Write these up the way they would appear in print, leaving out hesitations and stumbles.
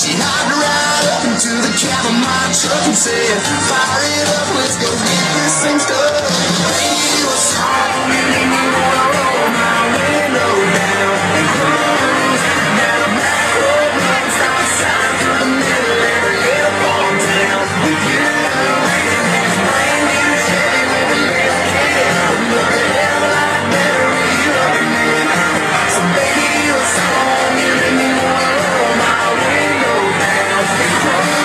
She hopped right up into the cab of my truck and said, fire it up, let's go get this thing started. Play you a song and make me wanna roll my window down and cruise down a back road, non-stop sign through the middle of every little farm town. With you, brand new Chevy with a little kid, look a hell like Mary loving me. So baby, you a song, you make me wanna roll my window down and cruise.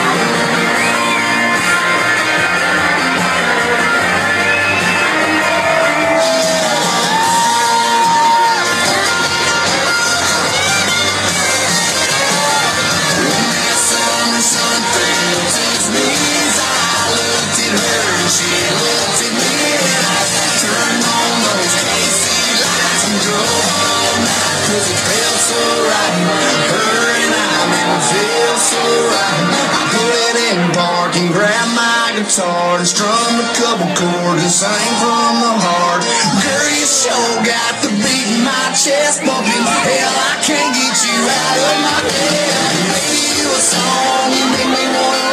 She looked at me and I turned on those KC lights and drove all night, 'cause it felt so right. Her and I made me feel so right. I put in park and grabbed my guitar and strummed a couple chords and sang from the heart. Girl, you sure got the beat in my chest bumping. Hell, I can't get you out of my head. Maybe you a song, you make me wanna